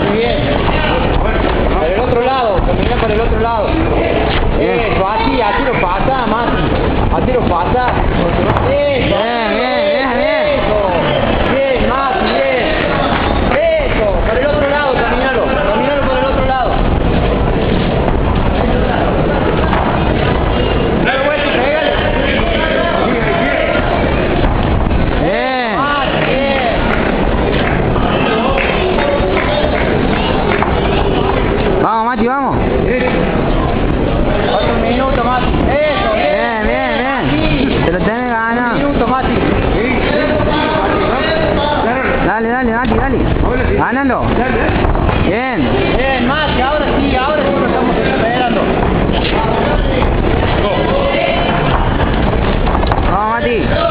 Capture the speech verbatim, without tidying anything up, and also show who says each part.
Speaker 1: Muy bien. Para el otro lado, camina para el otro lado. Eso, así, así lo pasa, Mati. Así lo pasa. Eso.
Speaker 2: Bien, bien, bien, bien.
Speaker 1: Eso. Bien, Mati, bien. Eso. Para el otro lado, caminalo. Caminalo para el otro lado. Dale vuelta y pégale.
Speaker 2: Bien.
Speaker 1: Mati, bien.
Speaker 2: Vamos, Mati, vamos.
Speaker 1: Otro minuto, Mati. Eso,
Speaker 2: Bien, bien, bien. Te lo tenés
Speaker 1: Un
Speaker 2: ganado.
Speaker 1: minuto, Mati.
Speaker 2: Dale, dale, Mati, dale. Ganalo. Bien.
Speaker 1: Bien, Mati, ahora sí, ahora sí lo estamos esperando.
Speaker 2: Vamos, Mati.